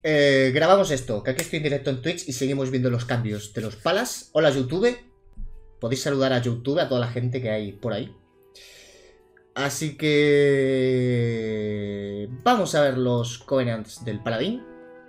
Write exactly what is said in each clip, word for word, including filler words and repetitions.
Eh, grabamos esto, que aquí estoy en directo en Twitch y seguimos viendo los cambios de los palas. Hola YouTube, podéis saludar a YouTube, a toda la gente que hay por ahí. Así que... vamos a ver los Covenants del Paladín.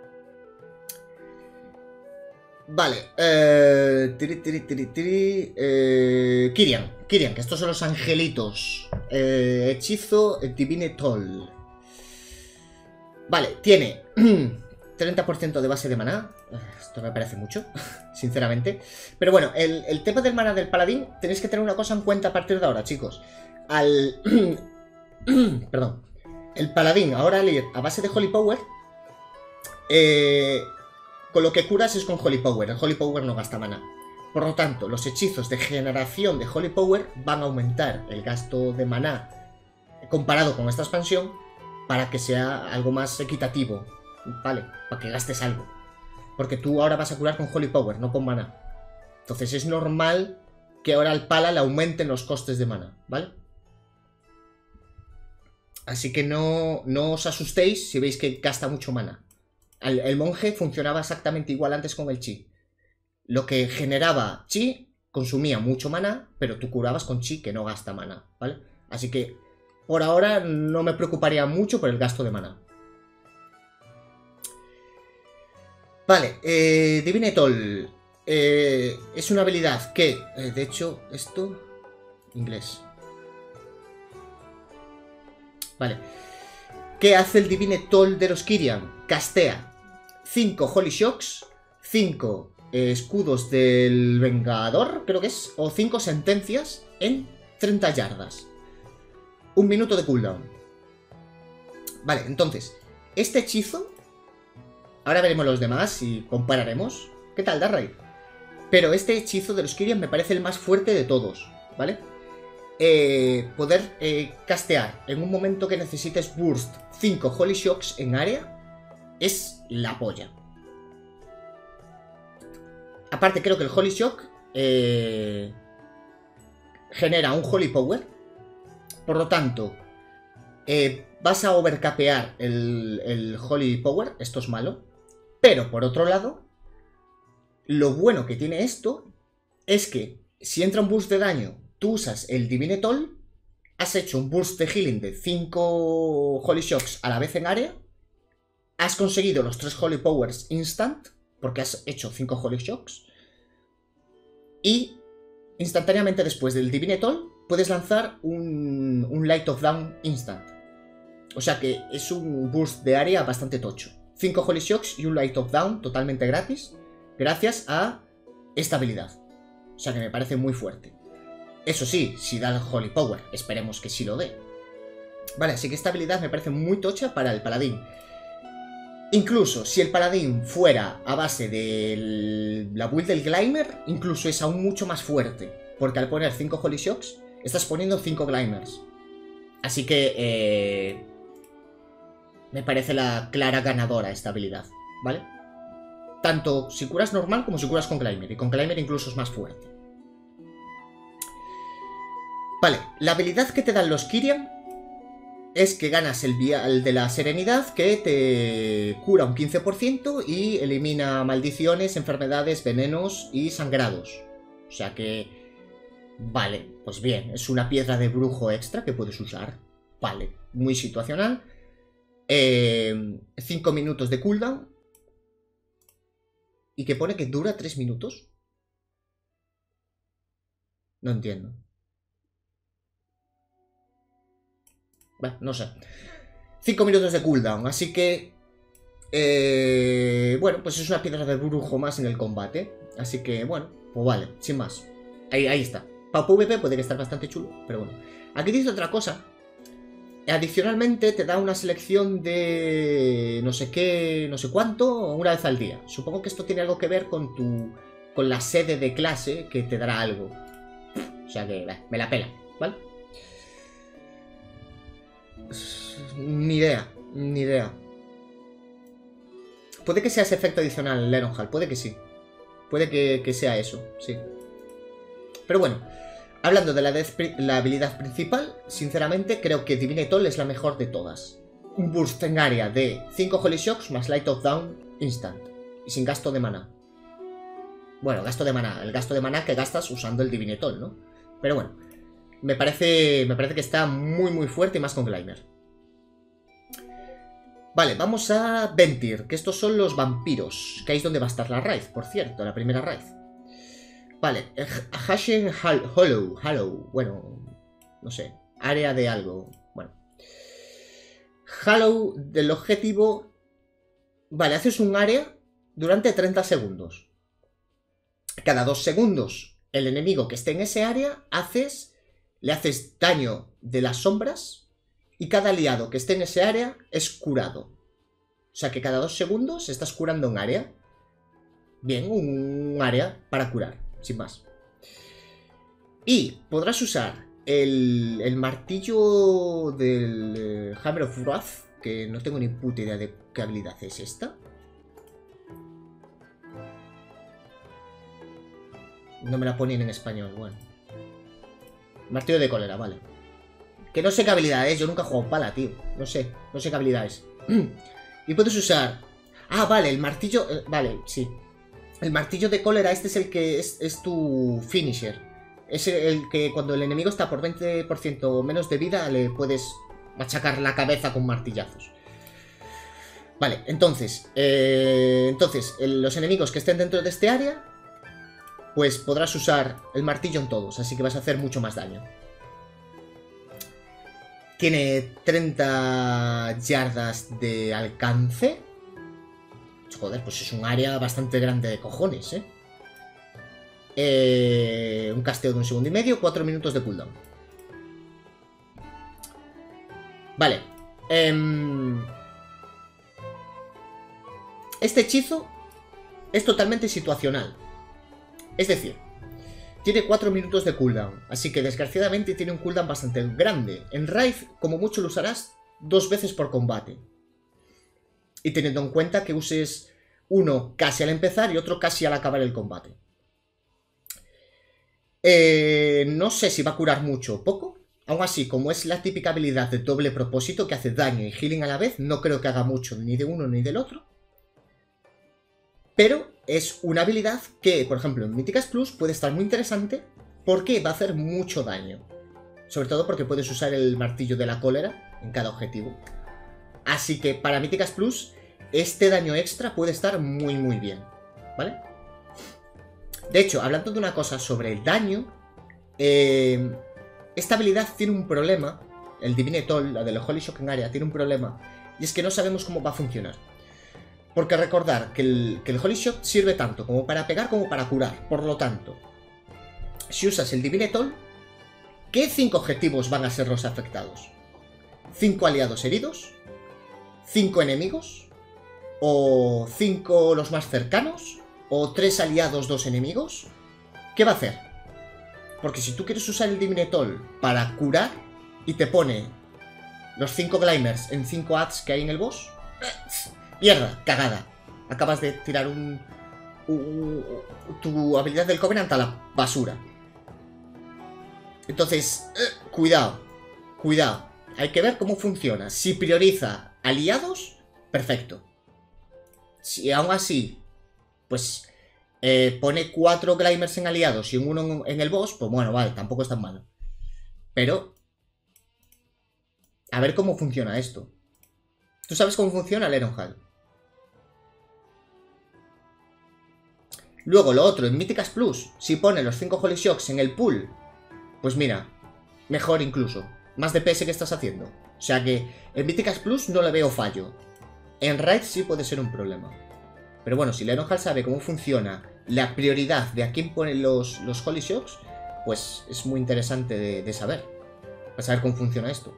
Vale, eh... Tiri, tiri, tiri, tiri, eh... Kyrian, Kyrian, que estos son los angelitos. eh, Hechizo Divine Toll. Vale, tiene treinta por ciento de base de maná. Esto me parece mucho, sinceramente. Pero bueno, el, el tema del maná del paladín, tenéis que tener una cosa en cuenta a partir de ahora, chicos. Al... Perdón. El paladín, ahora al ir a base de Holy Power, eh, con lo que curas es con Holy Power. El Holy Power no gasta maná. Por lo tanto, los hechizos de generación de Holy Power van a aumentar el gasto de maná comparado con esta expansión, para que sea algo más equitativo, ¿vale? Para que gastes algo. Porque tú ahora vas a curar con Holy Power, no con maná. Entonces es normal que ahora al pala le aumenten los costes de maná, ¿vale? Así que no, no os asustéis si veis que gasta mucho maná. El, el monje funcionaba exactamente igual antes con el chi. Lo que generaba chi consumía mucho maná, pero tú curabas con chi que no gasta maná, ¿vale? Así que por ahora no me preocuparía mucho por el gasto de maná. Vale, eh, Divine Toll. Eh, es una habilidad que, eh, de hecho, esto... Inglés. Vale. ¿Qué hace el Divine Toll de los Kyrian? Castea cinco Holy Shocks, cinco eh, escudos del Vengador, creo que es, o cinco sentencias en treinta yardas. Un minuto de cooldown. Vale, entonces, este hechizo... Ahora veremos los demás y compararemos. ¿Qué tal, Darray? Pero este hechizo de los Kyrian me parece el más fuerte de todos, ¿vale? Eh, poder eh, castear en un momento que necesites burst cinco Holy Shocks en área es la polla. Aparte, creo que el Holy Shock eh, genera un Holy Power. Por lo tanto, eh, vas a overcapear el, el Holy Power. Esto es malo. Pero, por otro lado, lo bueno que tiene esto es que si entra un boost de daño, tú usas el Divine Toll, has hecho un boost de healing de cinco Holy Shocks a la vez en área, has conseguido los tres Holy Powers instant, porque has hecho cinco Holy Shocks, y instantáneamente después del Divine Toll puedes lanzar un, un Light of Down instant. O sea que es un boost de área bastante tocho. cinco Holy Shocks y un Light of Down totalmente gratis, gracias a esta habilidad. O sea que me parece muy fuerte. Eso sí, si da el Holy Power, esperemos que sí lo dé. Vale, así que esta habilidad me parece muy tocha para el paladín. Incluso si el paladín fuera a base de la build del Glimmer, incluso es aún mucho más fuerte. Porque al poner cinco Holy Shocks, estás poniendo cinco Glimers. Así que eh, me parece la clara ganadora esta habilidad, ¿vale? Tanto si curas normal como si curas con Glimmer. Y con Glimmer incluso es más fuerte. Vale, la habilidad que te dan los Kyrian es que ganas el vial de la serenidad, que te cura un quince por ciento y elimina maldiciones, enfermedades, venenos y sangrados. O sea que... Vale, pues bien, es una piedra de brujo extra que puedes usar. Vale, muy situacional. cinco eh, minutos de cooldown. ¿Y que pone que dura tres minutos? No entiendo. Bueno, no sé. cinco minutos de cooldown, así que... Eh, bueno, pues es una piedra de brujo más en el combate. Así que, bueno, pues vale, sin más. Ahí, ahí está. Para PvP puede estar bastante chulo, pero bueno. Aquí dice otra cosa. Adicionalmente te da una selección de no sé qué, no sé cuánto, una vez al día. Supongo que esto tiene algo que ver con tu... con la sede de clase que te dará algo. O sea que, me la pela, ¿vale? Ni idea, ni idea. Puede que sea ese efecto adicional, Leronhal, puede que sí. Puede que, que sea eso, sí. Pero bueno, hablando de la, la habilidad principal, sinceramente creo que Divine Toll es la mejor de todas. un burst en área de cinco Holy Shocks más Light of Down instant. Y sin gasto de maná. Bueno, gasto de maná. El gasto de maná que gastas usando el Divinetol, ¿no? Pero bueno. Me parece, me parece que está muy muy fuerte y más con Glimmer. Vale, vamos a Ventir, que estos son los vampiros. Que ahí es donde va a estar la raíz, por cierto, la primera raíz. Vale, Hashen Hollow, Hollow, bueno, no sé, área de algo, bueno. Hollow del objetivo... Vale, haces un área durante treinta segundos. Cada dos segundos, el enemigo que esté en ese área, haces... Le haces daño de las sombras y cada aliado que esté en ese área es curado. O sea que cada dos segundos estás curando un área. Bien, un área para curar, sin más. Y podrás usar el, el martillo del eh, Hammer of Wrath, que no tengo ni puta idea de qué habilidad es esta. No me la ponen en español, bueno. Martillo de cólera, vale. Que no sé qué habilidad es, yo nunca he jugado pala, tío. No sé, no sé qué habilidad es. Y puedes usar... Ah, vale, el martillo... Eh, vale, sí. El martillo de cólera, este es el que es, es tu finisher. Es el que cuando el enemigo está por veinte por ciento o menos de vida le puedes machacar la cabeza con martillazos. Vale, entonces... Eh, entonces, el, los enemigos que estén dentro de este área... Pues podrás usar el martillo en todos, así que vas a hacer mucho más daño. Tiene treinta yardas de alcance. Joder, pues es un área bastante grande de cojones, ¿eh? eh un casteo de un segundo y medio, cuatro minutos de cooldown. Vale. Eh, este hechizo es totalmente situacional. Es decir, tiene cuatro minutos de cooldown, así que desgraciadamente tiene un cooldown bastante grande. En Raid, como mucho, lo usarás dos veces por combate. Y teniendo en cuenta que uses uno casi al empezar y otro casi al acabar el combate. Eh, no sé si va a curar mucho o poco. Aún así, como es la típica habilidad de doble propósito que hace daño y healing a la vez, no creo que haga mucho ni de uno ni del otro. Pero es una habilidad que, por ejemplo, en Míticas Plus puede estar muy interesante porque va a hacer mucho daño. Sobre todo porque puedes usar el martillo de la cólera en cada objetivo. Así que para Míticas Plus, este daño extra puede estar muy muy bien, ¿vale? De hecho, hablando de una cosa sobre el daño, eh, esta habilidad tiene un problema. El Divinetol, la del Holy Shock en área, tiene un problema. Y es que no sabemos cómo va a funcionar. Porque recordar que el, que el Holy Shock sirve tanto como para pegar como para curar. Por lo tanto, si usas el Divinetol, ¿qué cinco objetivos van a ser los afectados? ¿Cinco aliados heridos? ¿Cinco enemigos? ¿O cinco los más cercanos? ¿O tres aliados, dos enemigos? ¿Qué va a hacer? Porque si tú quieres usar el Divinetol para curar y te pone los cinco Glimers en cinco ads que hay en el boss... Mierda, cagada. Acabas de tirar un, un, un... tu habilidad del Covenant a la basura. Entonces, eh, cuidado. Cuidado. Hay que ver cómo funciona. Si prioriza aliados, perfecto. Si aún así, pues eh, pone cuatro Glimers en aliados y uno en, en el boss, pues bueno, vale, tampoco es tan malo. Pero, a ver cómo funciona esto. ¿Tú sabes cómo funciona el Ironhall? Luego, lo otro, en Míticas Plus, si pone los cinco Holy Shocks en el pool, pues mira, mejor incluso. Más D P S que estás haciendo. O sea que en Míticas Plus no le veo fallo. En Raid sí puede ser un problema. Pero bueno, si el Ironhall sabe cómo funciona la prioridad de a quién pone los, los Holy Shocks, pues es muy interesante de, de saber. Para saber cómo funciona esto.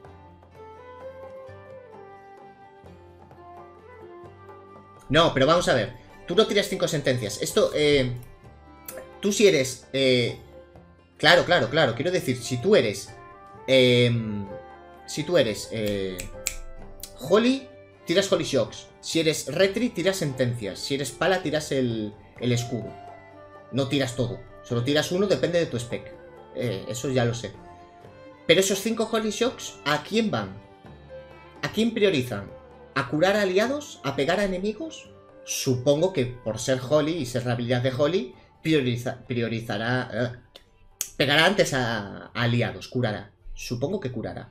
No, pero vamos a ver. Tú no tiras cinco sentencias. Esto, eh... Tú si eres... Eh, claro, claro, claro. Quiero decir, si tú eres... Eh, si tú eres... Eh, Holy, tiras Holy Shocks. Si eres Retri, tiras sentencias. Si eres Pala, tiras el, el escudo. No tiras todo. Solo tiras uno, depende de tu spec. Eh, eso ya lo sé. Pero esos cinco Holy Shocks, ¿a quién van? ¿A quién priorizan? ¿A curar aliados? ¿A pegar a enemigos? Supongo que por ser Holly y ser la habilidad de Holly, prioriza, priorizará... Eh, pegará antes a, a aliados, curará. Supongo que curará.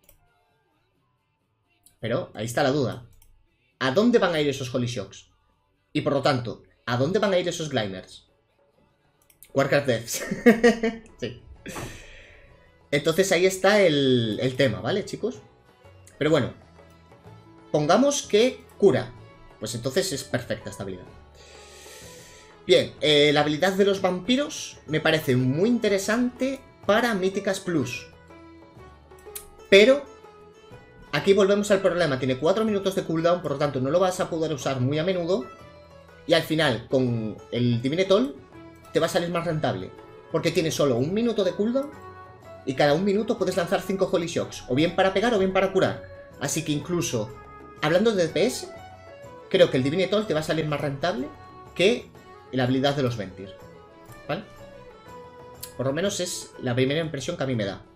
Pero ahí está la duda. ¿A dónde van a ir esos Holy Shocks? Y por lo tanto, ¿a dónde van a ir esos Glimers? Warcraft Devs. Sí. Entonces ahí está el, el tema, ¿vale, chicos? Pero bueno, pongamos que cura. Pues entonces es perfecta esta habilidad. Bien, eh, la habilidad de los vampiros me parece muy interesante para Míticas Plus. Pero aquí volvemos al problema. Tiene cuatro minutos de cooldown, por lo tanto no lo vas a poder usar muy a menudo. Y al final, con el Divine Toll, te va a salir más rentable. Porque tiene solo un minuto de cooldown. Y cada un minuto puedes lanzar cinco Holy Shocks. O bien para pegar o bien para curar. Así que incluso, hablando de D P S, creo que el Divine Toll te va a salir más rentable que la habilidad de los Ventir. ¿Vale? Por lo menos es la primera impresión que a mí me da.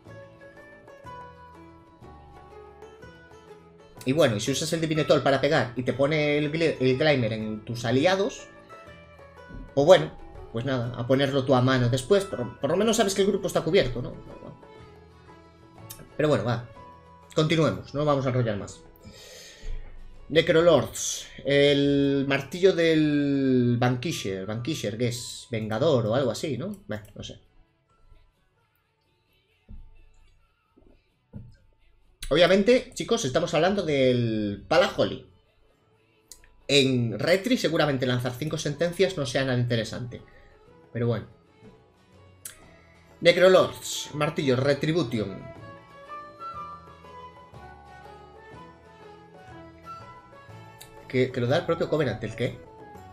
Y bueno, y si usas el Divine Toll para pegar y te pone el, el Glimmer en tus aliados, pues bueno, pues nada, a ponerlo tú a mano después. Por, por lo menos sabes que el grupo está cubierto, ¿no? Pero bueno, va. Continuemos, no vamos a enrollar más. Necrolords. El martillo del Vanquisher. Vanquisher, que es Vengador o algo así, ¿no? Bueno, no sé. Obviamente, chicos, estamos hablando del Pala-Holy. En Retri seguramente lanzar cinco sentencias no sea nada interesante. Pero bueno. Necrolords. Martillo, Retribution. Que, que lo da el propio Covenant, ¿el qué?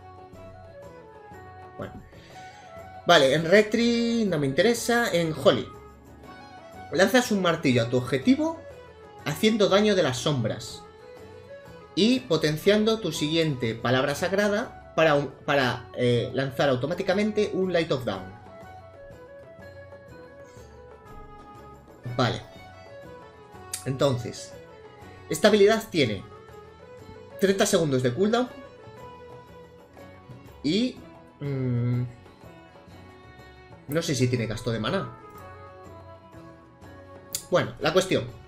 Bueno. Vale, en Retri no me interesa. En Holy. Lanzas un martillo a tu objetivo haciendo daño de las sombras y potenciando tu siguiente palabra sagrada para, un, para eh, lanzar automáticamente un Light of Dawn. Vale. Entonces, esta habilidad tiene treinta segundos de cooldown y... Mmm, no sé si tiene gasto de maná. Bueno, la cuestión.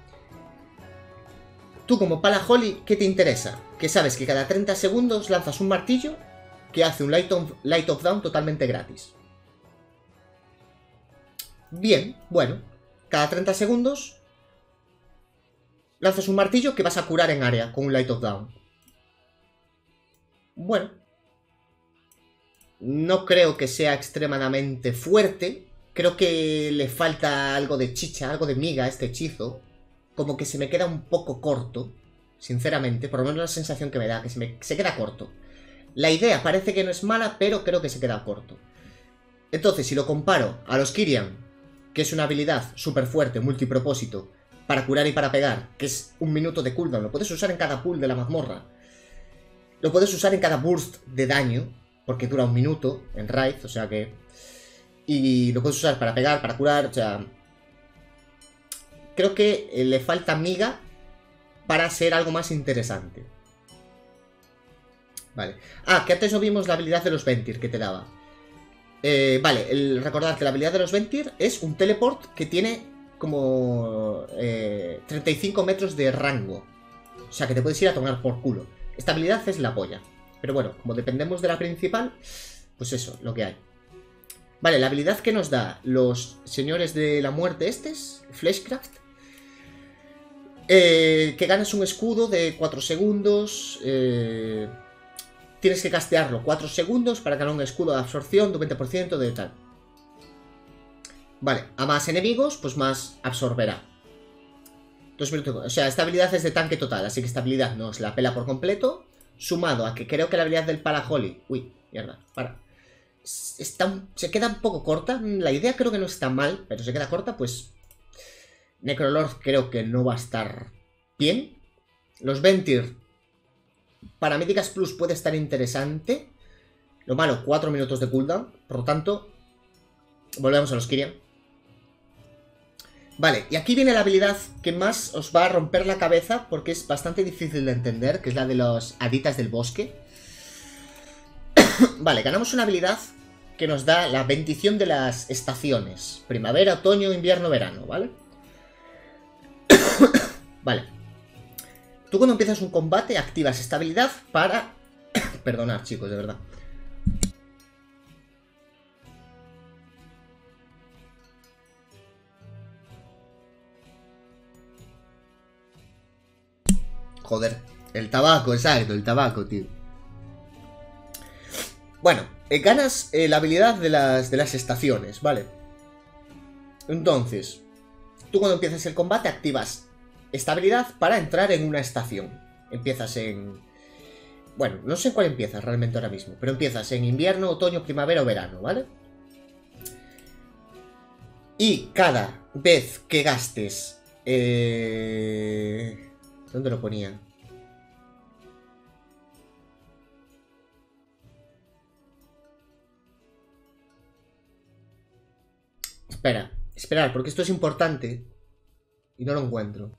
Tú como Pala-Holy, ¿qué te interesa? Que sabes que cada treinta segundos lanzas un martillo que hace un Light of, Light of Dawn totalmente gratis. Bien, bueno. Cada treinta segundos lanzas un martillo que vas a curar en área con un Light of Dawn. Bueno. No creo que sea extremadamente fuerte. Creo que le falta algo de chicha, algo de miga a este hechizo. Como que se me queda un poco corto, sinceramente, por lo menos la sensación que me da, que se, me, se queda corto. La idea parece que no es mala, pero creo que se queda corto. Entonces, si lo comparo a los Kyrian, que es una habilidad súper fuerte, multipropósito, para curar y para pegar, que es un minuto de cooldown, lo puedes usar en cada pool de la mazmorra. Lo puedes usar en cada burst de daño, porque dura un minuto en Raid, o sea que... Y lo puedes usar para pegar, para curar, o sea... Creo que le falta miga para ser algo más interesante. Vale. Ah, que antes no vimos la habilidad de los Ventir que te daba. Eh, vale, el, recordad que la habilidad de los Ventir es un teleport que tiene como eh, treinta y cinco metros de rango. O sea, que te puedes ir a tomar por culo. Esta habilidad es la polla. Pero bueno, como dependemos de la principal, pues eso, lo que hay. Vale, la habilidad que nos da los señores de la muerte estos, Fleshcraft. Eh, que ganas un escudo de cuatro segundos. Eh, tienes que castearlo cuatro segundos para ganar un escudo de absorción de un veinte por ciento de tal. Vale, a más enemigos, pues más absorberá. Dos minutos. O sea, esta habilidad es de tanque total, así que esta habilidad nos la pela por completo. Sumado a que creo que la habilidad del Pala-Holy... Uy, mierda, para. Está, se queda un poco corta. La idea creo que no está mal, pero se queda corta, pues... Necrolord creo que no va a estar bien. Los Ventir para Míticas Plus puede estar interesante. Lo malo, cuatro minutos de cooldown. Por lo tanto, volvemos a los Kyrian. Vale, y aquí viene la habilidad que más os va a romper la cabeza porque es bastante difícil de entender, que es la de los haditas del bosque. Vale, ganamos una habilidad que nos da la bendición de las estaciones. Primavera, otoño, invierno, verano, ¿vale? Vale. Tú cuando empiezas un combate activas esta habilidad para... Perdonad, chicos, de verdad. Joder, el tabaco, exacto, el tabaco, tío. Bueno, eh, ganas eh, la habilidad de las, de las estaciones, ¿vale? Entonces, tú cuando empiezas el combate activas esta habilidad para entrar en una estación. Empiezas en... Bueno, no sé cuál empiezas realmente ahora mismo, pero empiezas en invierno, otoño, primavera o verano, ¿vale? Y cada vez que gastes... Eh... ¿Dónde lo ponía? Espera, esperar, porque esto es importante y no lo encuentro.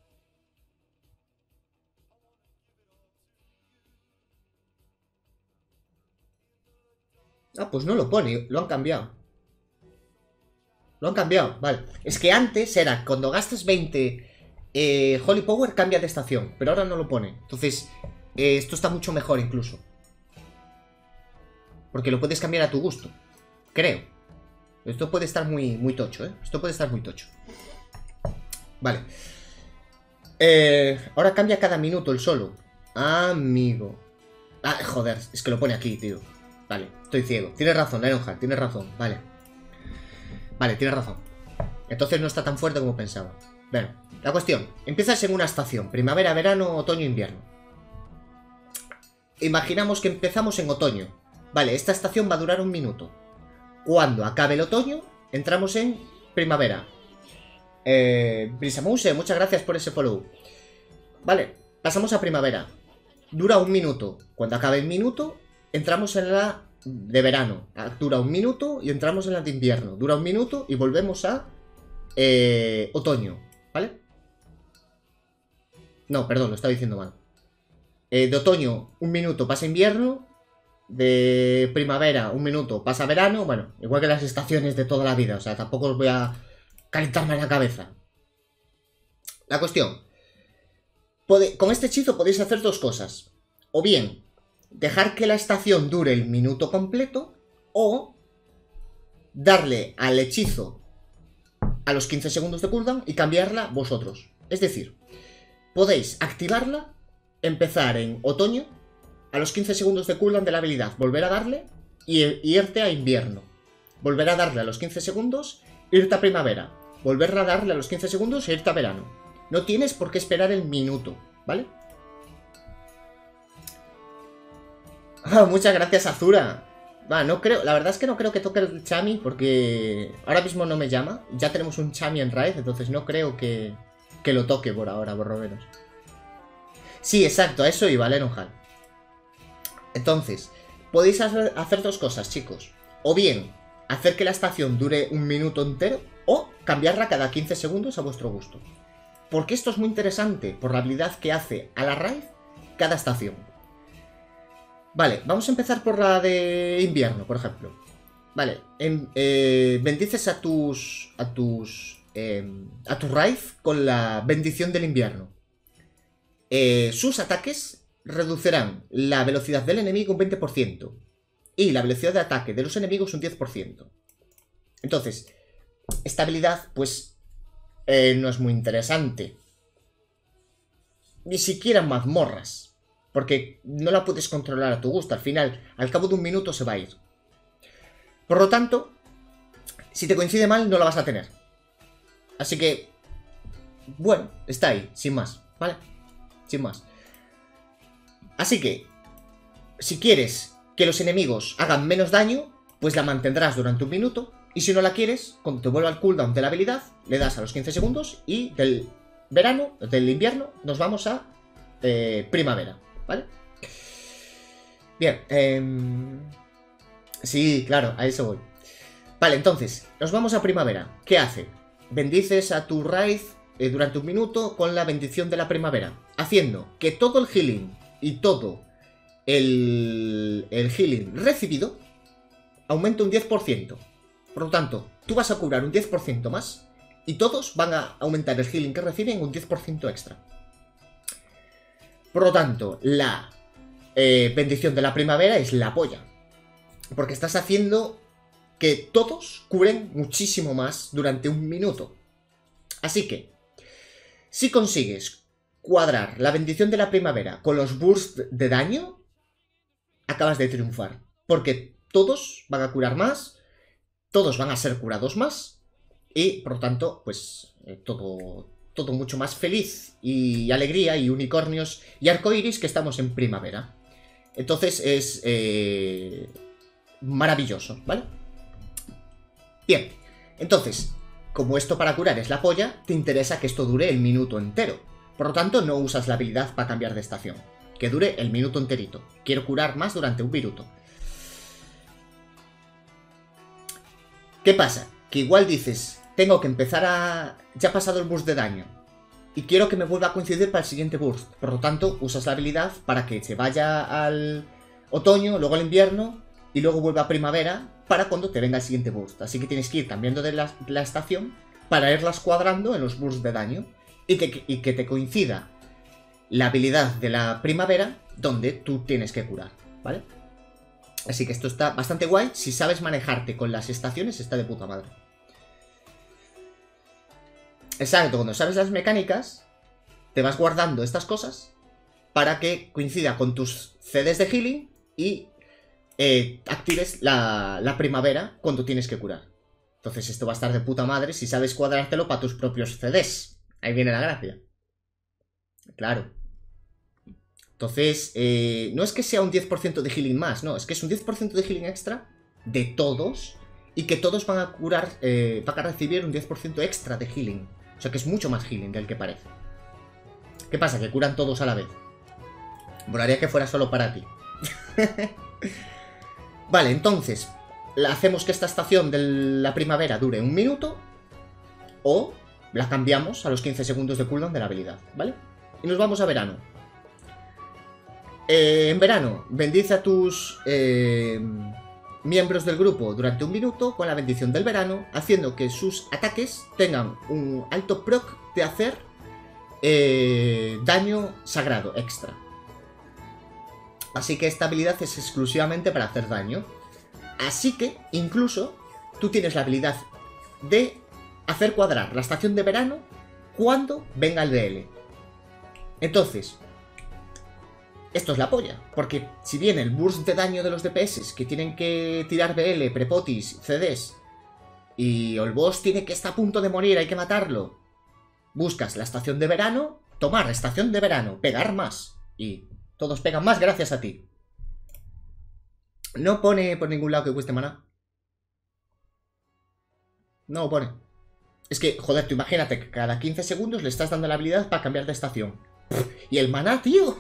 Ah, pues no lo pone, lo han cambiado. Lo han cambiado, vale. Es que antes era, cuando gastes veinte eh, Holy Power cambia de estación, pero ahora no lo pone. Entonces, eh, esto está mucho mejor incluso. Porque lo puedes cambiar a tu gusto, creo. Esto puede estar muy, muy tocho, ¿eh? Esto puede estar muy tocho. Vale. Eh, ahora cambia cada minuto el solo. Amigo. Ah, joder, es que lo pone aquí, tío. Vale, estoy ciego. Tienes razón, Lionheart, tienes razón. Vale. Vale, tienes razón. Entonces no está tan fuerte como pensaba. Bueno, la cuestión. Empiezas en una estación. Primavera, verano, otoño, invierno. Imaginamos que empezamos en otoño. Vale, esta estación va a durar un minuto. Cuando acabe el otoño, entramos en primavera. Eh, Brisamuse, muchas gracias por ese follow. Vale, pasamos a primavera. Dura un minuto. Cuando acabe el minuto, entramos en la de verano. Dura un minuto y entramos en la de invierno. Dura un minuto y volvemos a eh, otoño. ¿Vale? No, perdón, lo estaba diciendo mal. Eh, de otoño, un minuto pasa invierno. De primavera, un minuto pasa verano. Bueno, igual que las estaciones de toda la vida. O sea, tampoco os voy a calentarme la cabeza. La cuestión. Pode- con este hechizo podéis hacer dos cosas. O bien, dejar que la estación dure el minuto completo. O darle al hechizo a los quince segundos de cooldown y cambiarla vosotros. Es decir, podéis activarla, empezar en otoño, a los quince segundos de cooldown de la habilidad, volver a darle y, y irte a invierno. Volver a darle a los quince segundos, irte a primavera. Volver a darle a los quince segundos e irte a verano. No tienes por qué esperar el minuto, ¿vale? Ah, muchas gracias, Azura. Va, no creo, la verdad es que no creo que toque el Chami porque ahora mismo no me llama. Ya tenemos un Chami en raid, entonces no creo que, que lo toque por ahora, por lo menos. Sí, exacto, a eso iba, Lionheart. Entonces, podéis hacer, hacer dos cosas, chicos. O bien, hacer que la estación dure un minuto entero, o cambiarla cada quince segundos a vuestro gusto. Porque esto es muy interesante, por la habilidad que hace a la raid cada estación. Vale, vamos a empezar por la de invierno, por ejemplo. Vale, en, eh, bendices a tus... a tus... Eh, a tu raid con la bendición del invierno. Eh, sus ataques reducirán la velocidad del enemigo un veinte por ciento y la velocidad de ataque de los enemigos un diez por ciento. Entonces, esta habilidad, pues, eh, no es muy interesante. Ni siquiera en mazmorras, porque no la puedes controlar a tu gusto. Al final, al cabo de un minuto se va a ir. Por lo tanto, si te coincide mal, no la vas a tener. Así que, bueno, está ahí, sin más, ¿vale? Sin más. Así que, si quieres que los enemigos hagan menos daño, pues la mantendrás durante un minuto. Y si no la quieres, cuando te vuelva al cooldown de la habilidad, le das a los quince segundos y del verano, del invierno, nos vamos a eh, primavera, ¿vale? Bien, eh... sí, claro, a eso voy. Vale, entonces, nos vamos a primavera. ¿Qué hace? bendices a tu raid eh, durante un minuto con la bendición de la primavera, haciendo que todo el healing y todo el, el healing recibido aumente un diez por ciento. Por lo tanto, tú vas a curar un diez por ciento más y todos van a aumentar el healing que reciben un diez por ciento extra. Por lo tanto, la eh, bendición de la primavera es la polla. Porque estás haciendo que todos curen muchísimo más durante un minuto. Así que, si consigues cuadrar la bendición de la primavera con los bursts de daño, acabas de triunfar. Porque todos van a curar más, todos van a ser curados más, y por lo tanto, pues, eh, todo, todo mucho más feliz y alegría y unicornios y arcoiris que estamos en primavera. Entonces es eh, maravilloso, ¿vale? Bien, entonces, como esto para curar es la polla, te interesa que esto dure el minuto entero. Por lo tanto, no usas la habilidad para cambiar de estación. Que dure el minuto enterito. Quiero curar más durante un minuto. ¿Qué pasa? Que igual dices, tengo que empezar a... ya ha pasado el burst de daño. Y quiero que me vuelva a coincidir para el siguiente burst. Por lo tanto, usas la habilidad para que se vaya al otoño, luego al invierno, y luego vuelva a primavera para cuando te venga el siguiente burst. Así que tienes que ir cambiando de la, la estación para irlas cuadrando en los bursts de daño. Y que, y que te coincida la habilidad de la primavera donde tú tienes que curar, ¿vale? Así que esto está bastante guay. Si sabes manejarte con las estaciones, está de puta madre. Exacto, cuando sabes las mecánicas, te vas guardando estas cosas para que coincida con tus C Ds de healing y eh, actives la, la primavera cuando tienes que curar. Entonces esto va a estar de puta madre si sabes cuadrártelo para tus propios C Ds. Ahí viene la gracia. Claro. Entonces, eh, no es que sea un diez por ciento de healing más, no, es que es un diez por ciento de healing extra de todos y que todos van a curar, eh, van a recibir un diez por ciento extra de healing. O sea que es mucho más healing del que parece. ¿Qué pasa? Que curan todos a la vez. Molaría que fuera solo para ti. Vale, entonces, hacemos que esta estación de la primavera dure un minuto o la cambiamos a los quince segundos de cooldown de la habilidad, ¿vale? Y nos vamos a verano. Eh, en verano, bendice a tus eh, miembros del grupo durante un minuto con la bendición del verano, haciendo que sus ataques tengan un alto proc de hacer eh, daño sagrado extra. Así que esta habilidad es exclusivamente para hacer daño. Así que, incluso, tú tienes la habilidad de hacer cuadrar la estación de verano cuando venga el B L. Entonces, esto es la polla, porque si bien el burst de daño de los D P S que tienen que tirar B L, prepotis, C Ds, y el boss tiene que estar a punto de morir, hay que matarlo, buscas la estación de verano, tomar estación de verano, pegar más, y todos pegan más gracias a ti. No pone por ningún lado que cueste maná. No pone. Es que, joder, tú imagínate que cada quince segundos le estás dando la habilidad para cambiar de estación. Y el maná, tío.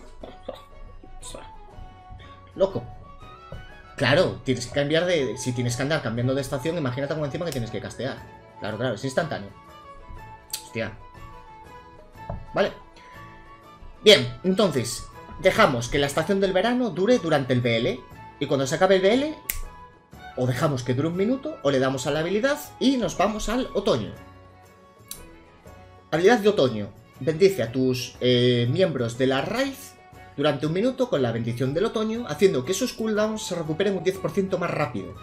Loco. Claro, tienes que cambiar de... Si tienes que andar cambiando de estación, imagínate como encima que tienes que castear. Claro, claro, es instantáneo. Hostia. Vale. Bien, entonces, dejamos que la estación del verano dure durante el B L. Y cuando se acabe el B L, o dejamos que dure un minuto, o le damos a la habilidad y nos vamos al otoño. Habilidad de otoño. Bendice a tus eh, miembros de la raid durante un minuto con la bendición del otoño, haciendo que sus cooldowns se recuperen un diez por ciento más rápido.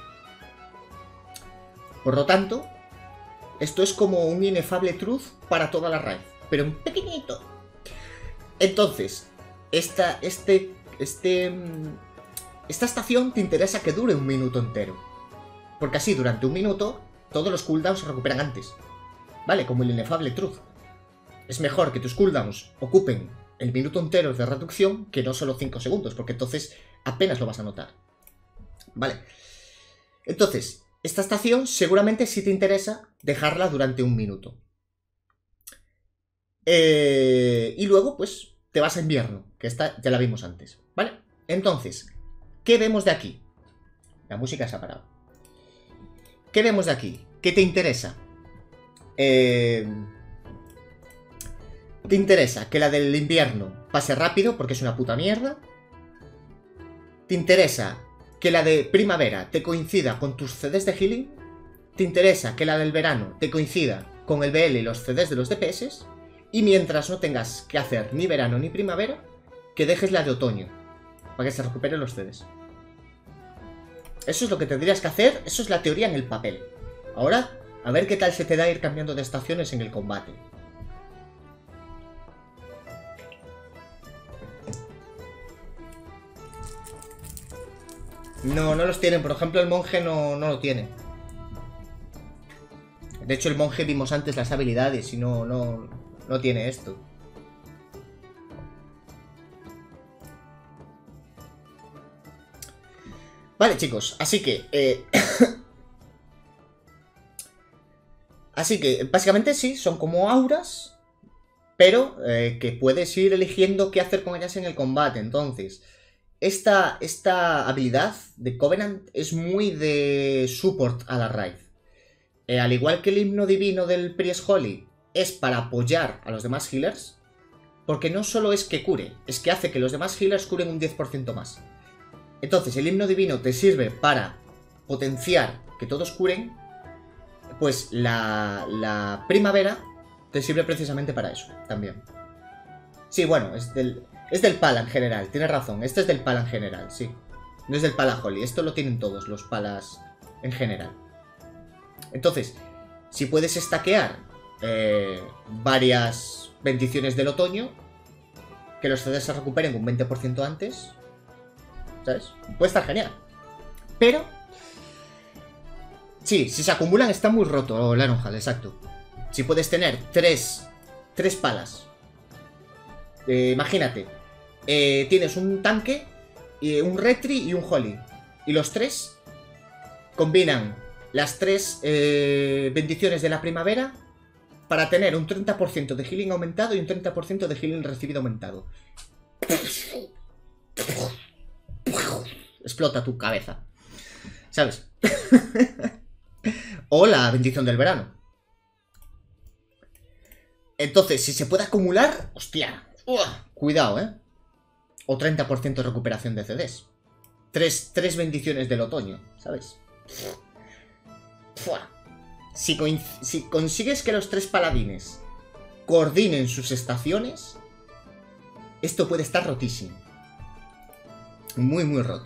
Por lo tanto, esto es como un inefable truth para toda la raid, pero un pequeñito. Entonces, esta, este, este, esta estación te interesa que dure un minuto entero, porque así durante un minuto todos los cooldowns se recuperan antes, ¿vale? Como el inefable truth. Es mejor que tus cooldowns ocupen el minuto entero de reducción que no solo cinco segundos, porque entonces apenas lo vas a notar. Vale. Entonces, esta estación seguramente sí te interesa dejarla durante un minuto. Eh, y luego, pues, te vas a invierno, que esta ya la vimos antes, ¿vale? Entonces, ¿qué vemos de aquí? La música se ha parado. ¿Qué vemos de aquí? ¿Qué te interesa? Eh, ¿Te interesa que la del invierno pase rápido porque es una puta mierda? ¿Te interesa que la de primavera te coincida con tus C Ds de healing? ¿Te interesa que la del verano te coincida con el B L y los C Ds de los D P S? Y mientras no tengas que hacer ni verano ni primavera, que dejes la de otoño, para que se recuperen los C Ds. Eso es lo que tendrías que hacer, eso es la teoría en el papel. Ahora, a ver qué tal se te da ir cambiando de estaciones en el combate. No, no los tienen. Por ejemplo, el monje no, no lo tiene. De hecho, el monje vimos antes las habilidades y no, no, no tiene esto. Vale, chicos, así que... Eh... así que, básicamente sí, son como auras, pero eh, que puedes ir eligiendo qué hacer con ellas en el combate. Entonces, esta, esta habilidad de Covenant es muy de support a la raid. Eh, al igual que el himno divino del Priest Holy es para apoyar a los demás healers, porque no solo es que cure, es que hace que los demás healers curen un diez por ciento más. Entonces, el himno divino te sirve para potenciar que todos curen, pues la, la primavera te sirve precisamente para eso, también. Sí, bueno, es del, es del pala en general, tienes razón, este es del pala en general, sí. No es del pala holy, esto lo tienen todos los palas en general. Entonces, si puedes stackear eh, varias bendiciones del otoño, que los C Ds se recuperen un veinte por ciento antes... ¿Sabes? Puede estar genial. Pero... sí, si se acumulan está muy roto el Ironhall, exacto. Si puedes tener tres, tres palas. Eh, imagínate. Eh, tienes un tanque, eh, un retri y un holy. Y los tres combinan las tres eh, bendiciones de la primavera para tener un treinta por ciento de healing aumentado y un treinta por ciento de healing recibido aumentado. Explota tu cabeza, ¿sabes? O la bendición del verano. Entonces, si se puede acumular, hostia, ¡uah! Cuidado, ¿eh? O treinta por ciento de recuperación de C Ds. Tres, tres bendiciones del otoño, ¿sabes? Si, si consigues que los tres paladines coordinen sus estaciones, esto puede estar rotísimo. Muy, muy roto.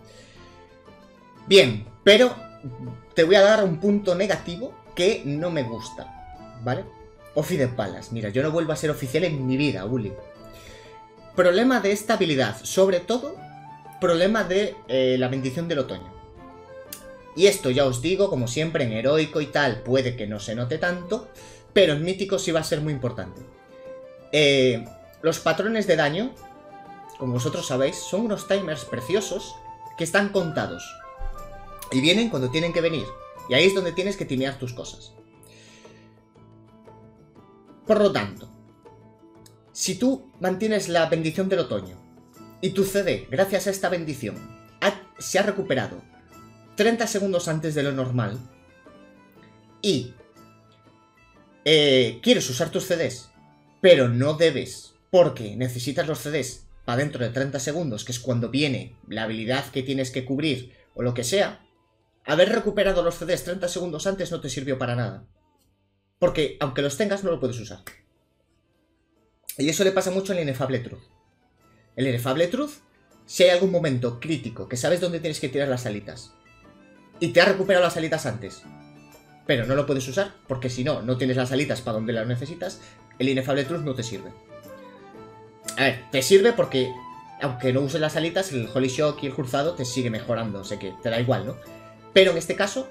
Bien, pero te voy a dar un punto negativo que no me gusta, ¿vale? Ofi de palas. Mira, yo no vuelvo a ser oficial en mi vida, Uli. Problema de esta habilidad. Sobre todo, problema de eh, la bendición del otoño. Y esto ya os digo, como siempre, en heroico y tal, puede que no se note tanto, pero en mítico sí va a ser muy importante. Eh, los patrones de daño, como vosotros sabéis, son unos timers preciosos que están contados. Y vienen cuando tienen que venir. Y ahí es donde tienes que timear tus cosas. Por lo tanto, si tú mantienes la bendición del otoño y tu C D, gracias a esta bendición, ha, se ha recuperado treinta segundos antes de lo normal y eh, quieres usar tus C Ds, pero no debes porque necesitas los C Ds para dentro de treinta segundos, que es cuando viene la habilidad que tienes que cubrir o lo que sea, haber recuperado los C Ds treinta segundos antes no te sirvió para nada. Porque aunque los tengas no lo puedes usar. Y eso le pasa mucho en el Ineffable Truth. En el Ineffable Truth, si hay algún momento crítico que sabes dónde tienes que tirar las alitas y te has recuperado las alitas antes, pero no lo puedes usar porque si no, no tienes las alitas para donde las necesitas, el Ineffable Truth no te sirve. A ver, te sirve porque aunque no uses las alitas, el Holy Shock y el cruzado te sigue mejorando, o sea que te da igual, ¿no? Pero en este caso...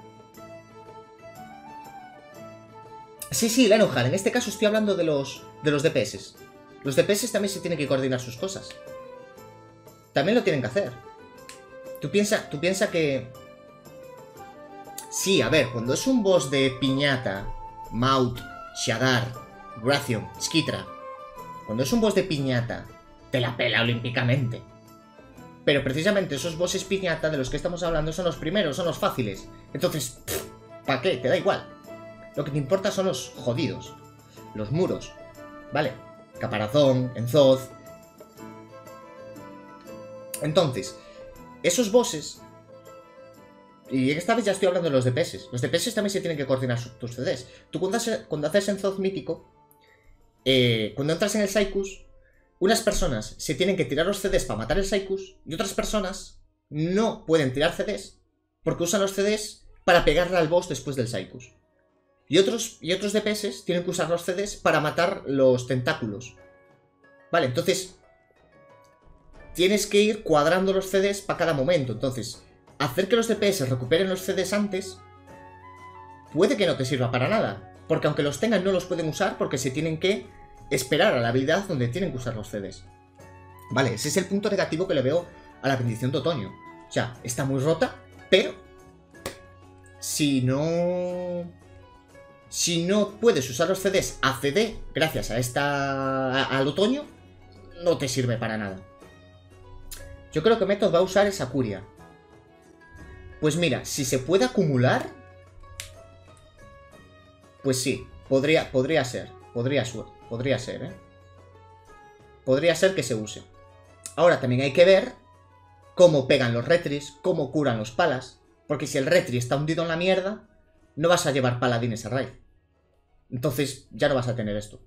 Sí, sí, la enojar. En este caso estoy hablando de los, de los D P S. Los D P S también se tienen que coordinar sus cosas. También lo tienen que hacer. Tú piensa, tú piensa que... Sí, a ver, cuando es un boss de Piñata, Maut, Shadar, Wrathion, Skitra, cuando es un boss de Piñata, te la pela olímpicamente. Pero precisamente esos bosses Piñata de los que estamos hablando son los primeros, son los fáciles. Entonces, ¿para qué? Te da igual. Lo que te importa son los jodidos. Los muros. ¿Vale? Caparazón, Enzoz. Entonces, esos bosses... Y esta vez ya estoy hablando de los D P S. Los D P S también se tienen que coordinar tus C Ds. Tú cuando haces, cuando haces Enzoz mítico, eh, cuando entras en el Psychus, unas personas se tienen que tirar los C Ds para matar el Psychus y otras personas no pueden tirar C Ds porque usan los C Ds para pegarle al boss después del Psychus. Y otros, y otros D P S tienen que usar los C Ds para matar los tentáculos. Vale, entonces tienes que ir cuadrando los C Ds para cada momento. Entonces, hacer que los D P S recuperen los C Ds antes puede que no te sirva para nada. Porque aunque los tengan, no los pueden usar porque se tienen que esperar a la habilidad donde tienen que usar los C Ds. Vale, ese es el punto negativo que le veo a la bendición de otoño. O sea, está muy rota, pero si no... Si no puedes usar los C Ds a C D gracias a esta... al otoño, no te sirve para nada. Yo creo que Method va a usar esa curia. Pues mira, si se puede acumular, pues sí, podría, podría ser. Podría, podría ser, ¿eh? Podría ser que se use. Ahora también hay que ver cómo pegan los retris, cómo curan los palas. Porque si el retri está hundido en la mierda, no vas a llevar paladines a raid. Entonces ya no vas a tener esto.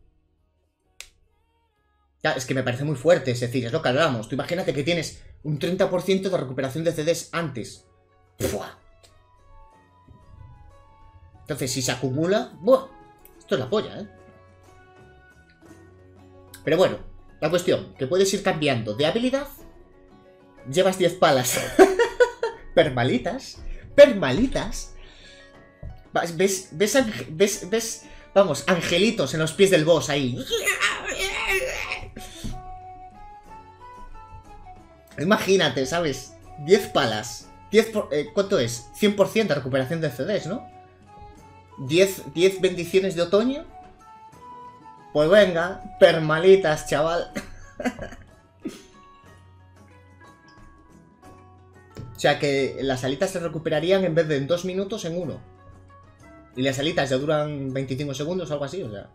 Ya, es que me parece muy fuerte, es decir, es lo que hablamos. Tú imagínate que tienes un treinta por ciento de recuperación de C Ds antes. ¡Fua! Entonces, si se acumula... ¡Buah! Esto es la polla, ¿eh? Pero bueno, la cuestión, que puedes ir cambiando de habilidad. Llevas diez palas. Permalitas. Permalitas. ¿Ves, ves, ves, ves, vamos, angelitos en los pies del boss ahí? Imagínate, ¿sabes? diez palas. diez por, eh, ¿Cuánto es? cien por ciento de recuperación de C Ds, ¿no? diez, diez bendiciones de otoño. Pues venga, permalitas, chaval. O sea que las alitas se recuperarían en vez de en dos minutos en uno. Y las alitas ya duran veinticinco segundos o algo así, o sea.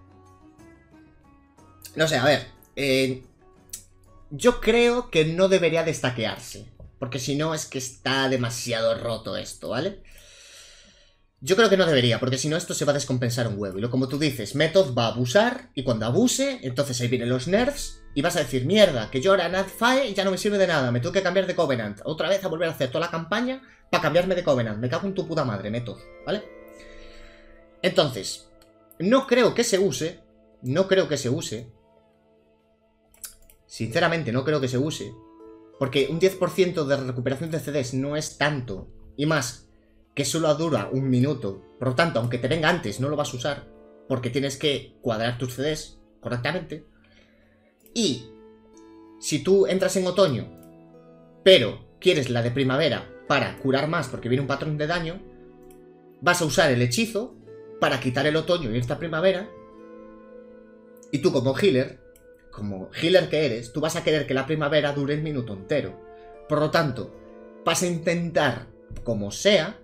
No sé, a ver. Eh, yo creo que no debería destaquearse. Porque si no es que está demasiado roto esto, ¿vale? Yo creo que no debería, porque si no esto se va a descompensar un huevo. Y lo como tú dices, Method va a abusar, y cuando abuse, entonces ahí vienen los nerfs, y vas a decir, mierda, que yo ahora Nadfae ya no me sirve de nada, me tengo que cambiar de Covenant. Otra vez a volver a hacer toda la campaña para cambiarme de Covenant. Me cago en tu puta madre, Method, ¿vale? Entonces, no creo que se use, no creo que se use, sinceramente no creo que se use, porque un diez por ciento de recuperación de C Ds no es tanto, y más que solo dura un minuto. Por lo tanto, aunque te venga antes, no lo vas a usar, porque tienes que cuadrar tus C Ds correctamente. Y si tú entras en otoño, pero quieres la de primavera para curar más porque viene un patrón de daño, vas a usar el hechizo para quitar el otoño y esta primavera. Y tú como healer, como healer que eres, tú vas a querer que la primavera dure el minuto entero. Por lo tanto, vas a intentar, como sea,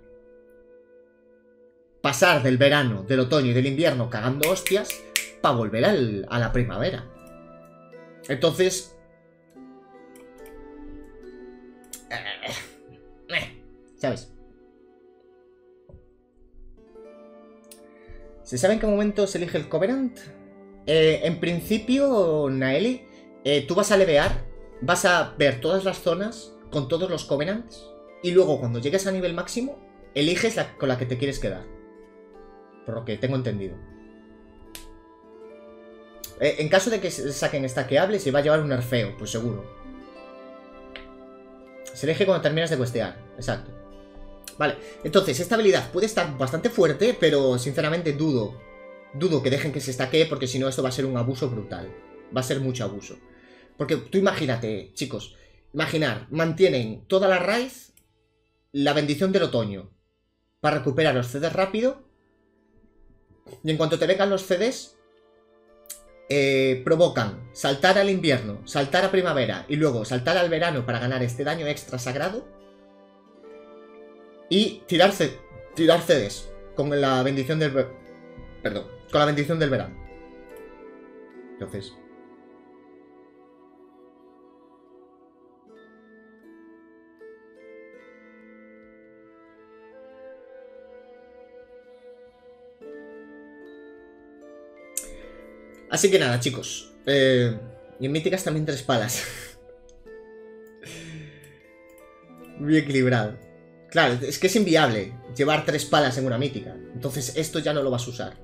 pasar del verano, del otoño y del invierno cagando hostias para volver al, a la primavera. Entonces... ¿Sabes? ¿Se sabe en qué momento se elige el Covenant? Eh, en principio, Naeli, eh, tú vas a levear, vas a ver todas las zonas con todos los Covenants y luego cuando llegues a nivel máximo, eliges la con la que te quieres quedar. Por lo que tengo entendido. Eh, en caso de que saquen stackeable, se va a llevar un nerfeo, pues seguro. Se elige cuando terminas de questear, exacto. Vale, entonces esta habilidad puede estar bastante fuerte, pero sinceramente dudo. Dudo que dejen que se stackee, porque si no esto va a ser un abuso brutal. Va a ser mucho abuso. Porque tú imagínate, chicos. Imaginar, mantienen toda la raíz, la bendición del otoño, para recuperar los C Ds rápido. Y en cuanto te vengan los C Ds, eh, provocan saltar al invierno, saltar a primavera y luego saltar al verano para ganar este daño extra sagrado. Y tirar, C tirar C Ds. con la bendición del... Perdón, con la bendición del verano. Entonces... Así que nada, chicos. Eh, y en míticas también tres palas. Muy equilibrado. Claro, es que es inviable llevar tres palas en una mítica. Entonces esto ya no lo vas a usar.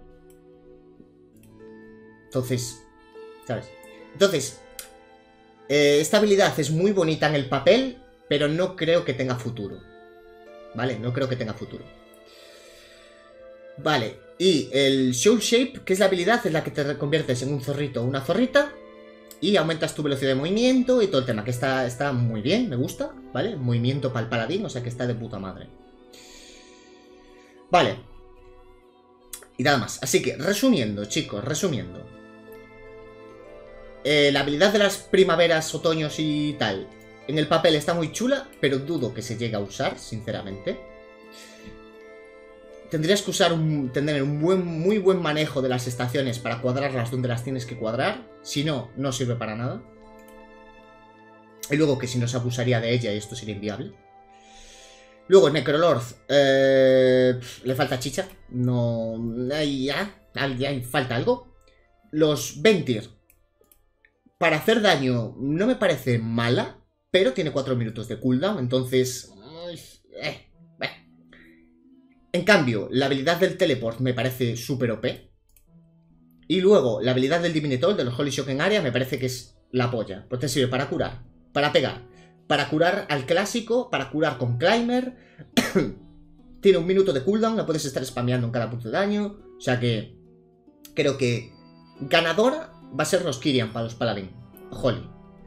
Entonces, ¿sabes? Entonces, eh, esta habilidad es muy bonita en el papel, pero no creo que tenga futuro. ¿Vale? No creo que tenga futuro. Vale, y el Soul Shape, que es la habilidad, es la que te conviertes en un zorrito o una zorrita y aumentas tu velocidad de movimiento y todo el tema, que está, está muy bien, me gusta, ¿vale? Movimiento para el paladín, o sea que está de puta madre. Vale. Y nada más, así que, resumiendo, chicos, resumiendo. Eh, la habilidad de las primaveras, otoños y tal, en el papel está muy chula, pero dudo que se llegue a usar, sinceramente. Tendrías que usar un, tener un buen, muy buen manejo de las estaciones para cuadrarlas donde las tienes que cuadrar. Si no, no sirve para nada. Y luego que si no se abusaría de ella y esto sería inviable. Luego Necrolord, eh, le falta chicha. No, ahí ya, ahí falta algo. Los Ventir, para hacer daño no me parece mala, pero tiene cuatro minutos de cooldown, entonces... Eh, En cambio, la habilidad del Teleport me parece súper O P. Y luego, la habilidad del Divinator, de los Holy Shock en área, me parece que es la polla. Pues te sirve para curar, para pegar, para curar al clásico, para curar con Climber. Tiene un minuto de cooldown, la puedes estar spameando en cada punto de daño. O sea que creo que ganadora va a ser los Kyrian para los Paladín. Holy.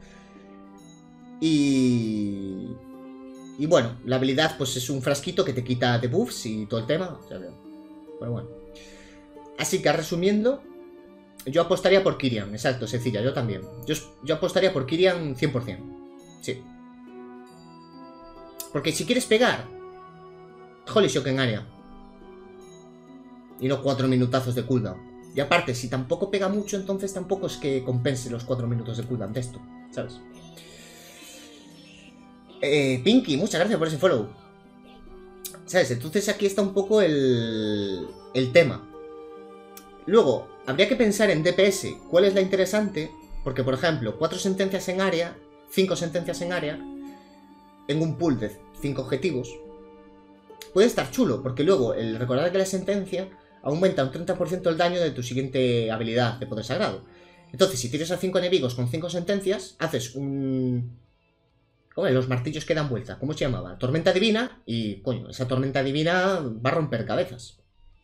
Y... Y bueno, la habilidad pues es un frasquito que te quita debuffs y todo el tema. O sea, pero bueno. Así que resumiendo, yo apostaría por Kyrian. Exacto, sencilla, yo también. Yo, yo apostaría por Kyrian cien por cien. Sí. Porque si quieres pegar, Holy Shock en área. Y no cuatro minutazos de cooldown. Y aparte, si tampoco pega mucho, entonces tampoco es que compense los cuatro minutos de cooldown de esto, ¿sabes? Eh, Pinky, muchas gracias por ese follow. ¿Sabes? Entonces aquí está un poco el, el tema. Luego, habría que pensar en D P S cuál es la interesante. Porque, por ejemplo, cuatro sentencias en área, cinco sentencias en área, en un pool de cinco objetivos, puede estar chulo. Porque luego, el recordar que la sentencia aumenta un treinta por ciento el daño de tu siguiente habilidad de poder sagrado. Entonces, si tienes a cinco enemigos con cinco sentencias, haces un... Oye, los martillos que dan vuelta, ¿cómo se llamaba? Tormenta divina, y coño, esa tormenta divina va a romper cabezas.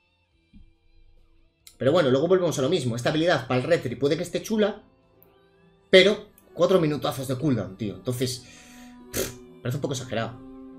Pero bueno, luego volvemos a lo mismo. Esta habilidad para el retri puede que esté chula, pero cuatro minutazos de cooldown, tío. Entonces, pff, parece un poco exagerado.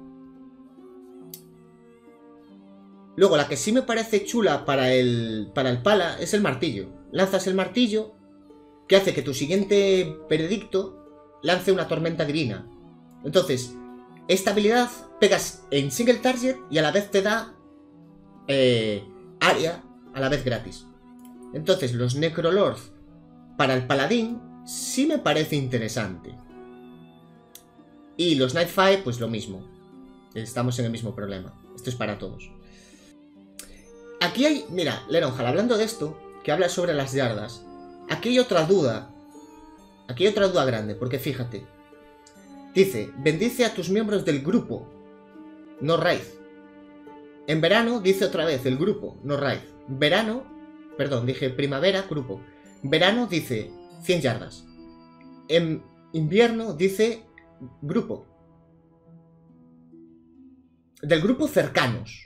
Luego, la que sí me parece chula para el, para el pala es el martillo. Lanzas el martillo, que hace que tu siguiente veredicto lance una tormenta divina. Entonces, esta habilidad pegas en single target y a la vez te da eh, área a la vez gratis. Entonces, los Necrolord para el paladín sí me parece interesante. Y los Nightfire, pues lo mismo. Estamos en el mismo problema. Esto es para todos. Aquí hay, mira, Leronjal, hablando de esto, que habla sobre las yardas. Aquí hay otra duda. Aquí hay otra duda grande, porque fíjate. Dice, bendice a tus miembros del grupo, no raid. En verano dice otra vez el grupo, no raid. Verano, perdón, dije primavera, grupo. Verano dice cien yardas. En invierno dice grupo. Del grupo cercanos.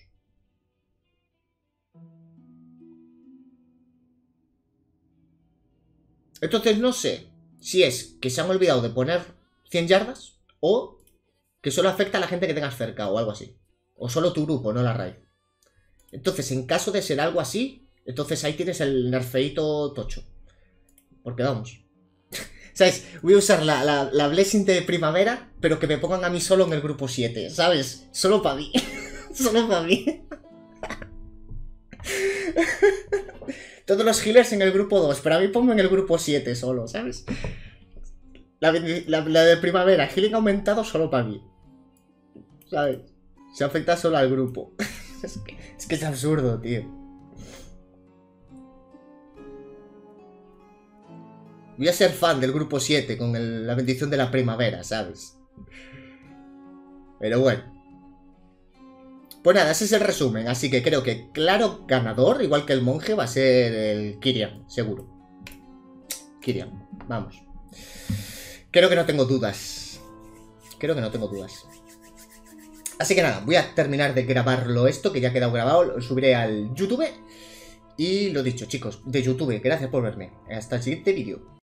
Entonces no sé si es que se han olvidado de poner cien yardas o que solo afecta a la gente que tengas cerca o algo así. O solo tu grupo, no la raid. Entonces, en caso de ser algo así, entonces ahí tienes el nerfeito tocho. Porque vamos. ¿Sabes? Voy a usar la, la, la Blessing de primavera, pero que me pongan a mí solo en el grupo siete, ¿sabes? Solo para mí. Solo para mí. Todos los healers en el grupo dos, pero a mí ponme en el grupo siete solo, ¿sabes? La, la, la de primavera, healing aumentado solo para mí. ¿Sabes? Se afecta solo al grupo. Es que, es que es absurdo, tío. Voy a ser fan del grupo siete con el, la bendición de la primavera, ¿sabes? Pero bueno. Pues nada, ese es el resumen. Así que creo que claro ganador, igual que el monje, va a ser el Kyrian, seguro. Kyrian, vamos. Creo que no tengo dudas. Creo que no tengo dudas. Así que nada, voy a terminar de grabarlo esto, que ya ha quedado grabado. Lo subiré al YouTube. Y lo dicho, chicos, de YouTube, gracias por verme. Hasta el siguiente vídeo.